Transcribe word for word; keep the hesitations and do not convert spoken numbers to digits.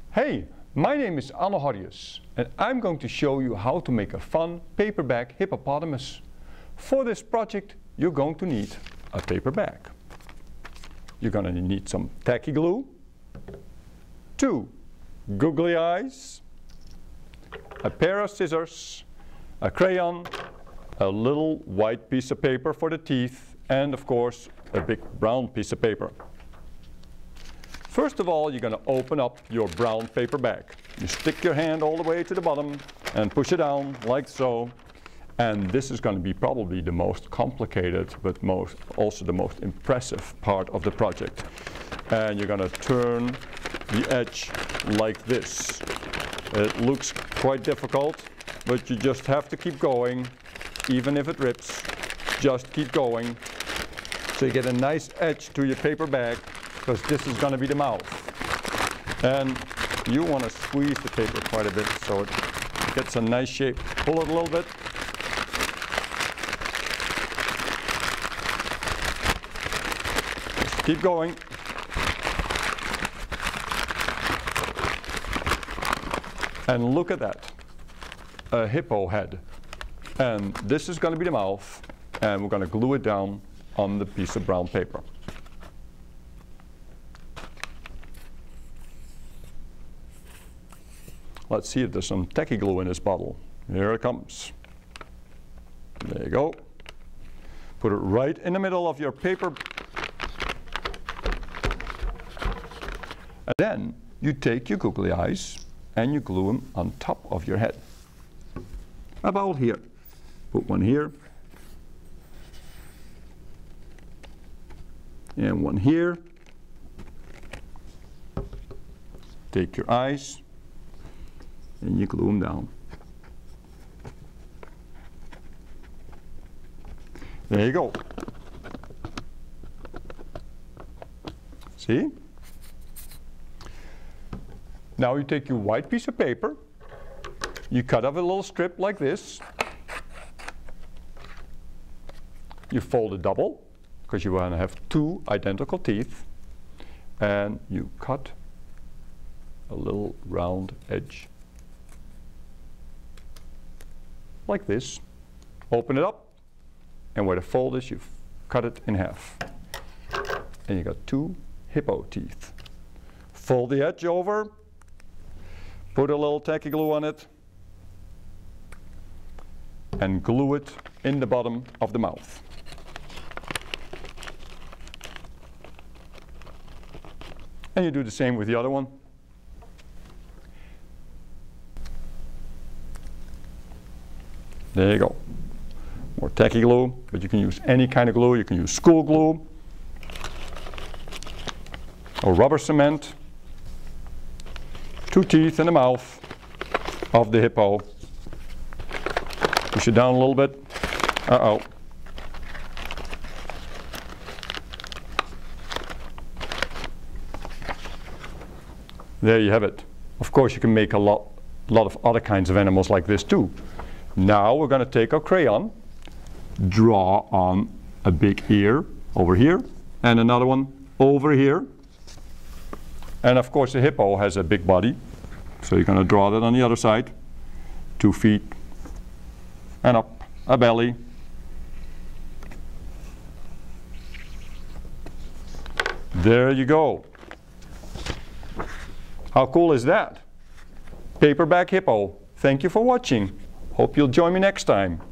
Hey, my name is Anne Horrius and I'm going to show you how to make a fun paperback hippopotamus. For this project you're going to need a paper bag. You're going to need some tacky glue, two googly eyes, a pair of scissors, a crayon, a little white piece of paper for the teeth, and of course a big brown piece of paper. First of all, you're going to open up your brown paper bag. You stick your hand all the way to the bottom and push it down like so. And this is going to be probably the most complicated but most also the most impressive part of the project. And you're going to turn the edge like this. It looks quite difficult, but you just have to keep going. Even if it rips, just keep going. So you get a nice edge to your paper bag, because this is going to be the mouth. And you want to squeeze the paper quite a bit so it gets a nice shape. Pull it a little bit. Just keep going. And look at that, a hippo head. And this is going to be the mouth, and we're going to glue it down on the piece of brown paper. Let's see if there's some tacky glue in this bottle. Here it comes. There you go. Put it right in the middle of your paper. And then you take your googly eyes and you glue them on top of your head. About here. Put one here. And one here. Take your eyes and you glue them down. There you go. See? Now you take your white piece of paper, you cut off a little strip like this, you fold it double, because you want to have two identical teeth, and you cut a little round edge like this. Open it up, and where the fold is, you cut it in half. And you got two hippo teeth. Fold the edge over, put a little tacky glue on it, and glue it in the bottom of the mouth. And you do the same with the other one. There you go. More tacky glue, but you can use any kind of glue. You can use school glue or rubber cement. Two teeth in the mouth of the hippo. Push it down a little bit. Uh-oh. There you have it. Of course you can make a lot, lot of other kinds of animals like this too. Now we're going to take our crayon, draw on a big ear over here, and another one over here. And of course the hippo has a big body, so you're going to draw that on the other side. Two feet, and up a belly. There you go. How cool is that? Paperback hippo. Thank you for watching. Hope you'll join me next time.